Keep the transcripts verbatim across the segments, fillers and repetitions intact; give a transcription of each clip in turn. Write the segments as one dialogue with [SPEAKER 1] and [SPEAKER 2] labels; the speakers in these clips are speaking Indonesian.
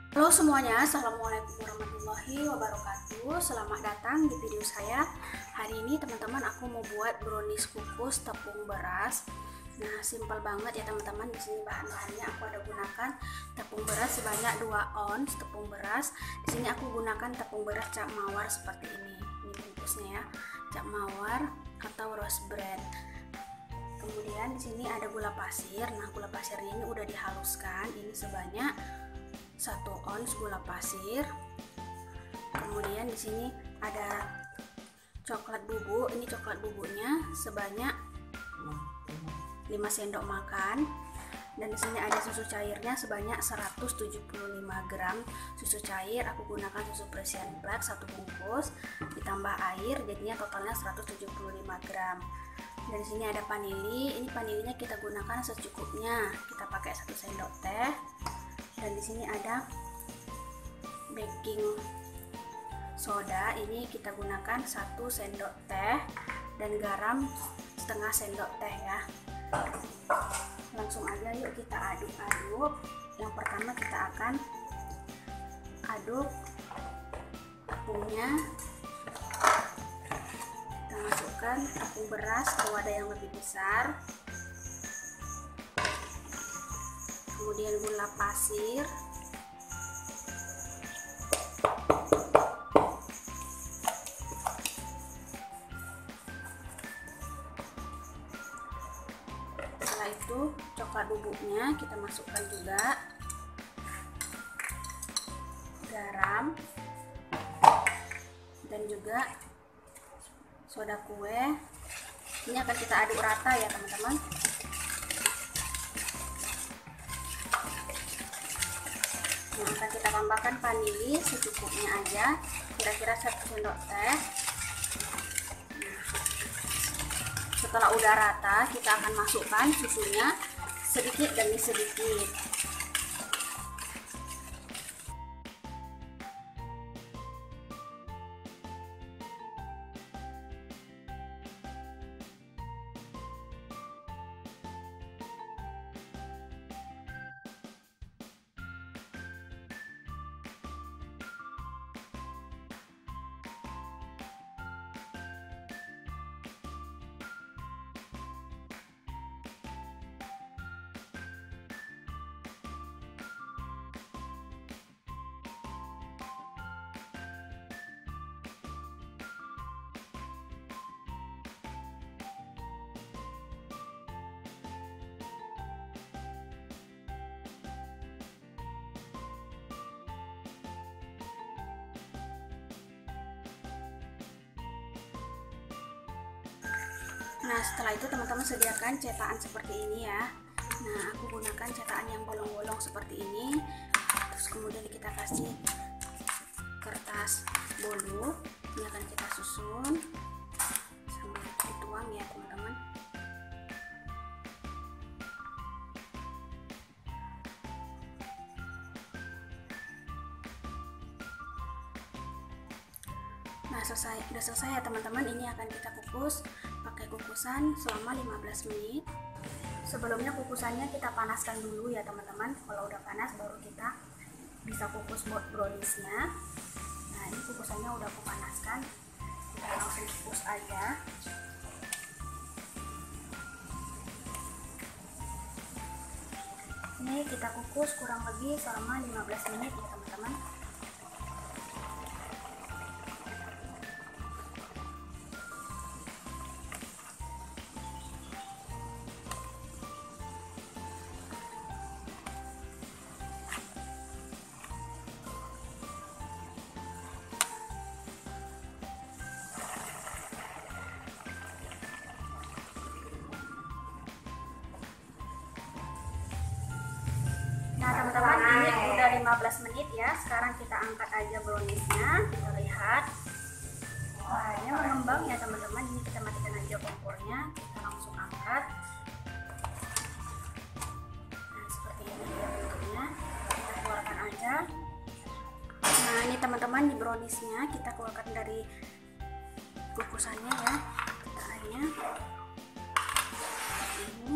[SPEAKER 1] Halo semuanya, Assalamualaikum warahmatullahi wabarakatuh. Selamat datang di video saya. Hari ini teman-teman aku mau buat brownies kukus tepung beras. Nah, simpel banget ya teman-teman. Di sini bahan-bahannya aku ada gunakan tepung beras sebanyak dua ons tepung beras. Di sini aku gunakan tepung beras cap mawar seperti ini. Ini bungkusnya ya, cap mawar atau rose bran. Kemudian di sini ada gula pasir. Nah, gula pasirnya ini udah dihaluskan. Ini sebanyak satu ons gula pasir. Kemudian di sini ada coklat bubuk. Ini coklat bubuknya sebanyak lima sendok makan. Dan di sini ada susu cairnya sebanyak seratus tujuh puluh lima gram susu cair. Aku gunakan susu Persian Black satu bungkus ditambah air, jadinya totalnya seratus tujuh puluh lima gram. Dan di sini ada vanili. Ini vanilinya kita gunakan secukupnya. Kita pakai satu sendok teh. Dan di sini ada baking soda, ini kita gunakan satu sendok teh, dan garam setengah sendok teh ya. Langsung aja yuk kita aduk-aduk. Yang pertama kita akan aduk tepungnya. Kita masukkan tepung beras ke wadah yang lebih besar. Kemudian gula pasir, setelah itu coklat bubuknya kita masukkan juga, garam, dan juga soda kue. Ini akan kita aduk rata ya teman-teman. Yang akan kita tambahkan vanili secukupnya aja, kira-kira satu sendok teh. Setelah udah rata, kita akan masukkan susunya sedikit demi sedikit. Nah, setelah itu teman-teman sediakan cetakan seperti ini ya. Nah, aku gunakan cetakan yang bolong-bolong seperti ini. Terus kemudian kita kasih kertas bolu. Ini akan kita susun sambil dituang ya teman-teman. Nah, selesai, udah selesai ya teman-teman. Ini akan kita kukus pakai kukusan selama lima belas menit. Sebelumnya kukusannya kita panaskan dulu ya teman-teman. Kalau udah panas baru kita bisa kukus browniesnya. Nah, ini kukusannya udah aku panaskan. Kita langsung kukus aja. Ini kita kukus kurang lebih selama lima belas menit ya teman-teman. Nah teman-teman, ini udah lima belas menit ya. Sekarang kita angkat aja browniesnya. Kita lihat warnanya mengembang ya teman-teman. Ini kita matikan aja kompornya. Kita langsung angkat. Nah, seperti ini ya bentuknya. Kita keluarkan aja. Nah, ini teman-teman di browniesnya kita keluarkan dari kukusannya ya. Kita airnya ini.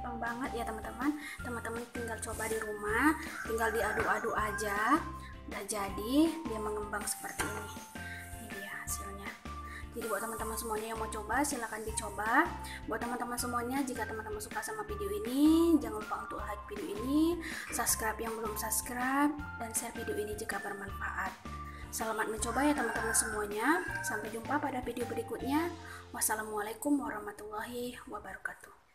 [SPEAKER 1] gampang banget ya teman-teman. Teman-teman tinggal coba di rumah, tinggal diaduk-aduk aja, udah jadi dia mengembang seperti ini. Ini dia hasilnya. Jadi buat teman-teman semuanya yang mau coba, silahkan dicoba. Buat teman-teman semuanya, jika teman-teman suka sama video ini, jangan lupa untuk like video ini, subscribe yang belum subscribe, dan share video ini jika bermanfaat. Selamat mencoba ya teman-teman semuanya. Sampai jumpa pada video berikutnya. Wassalamualaikum warahmatullahi wabarakatuh.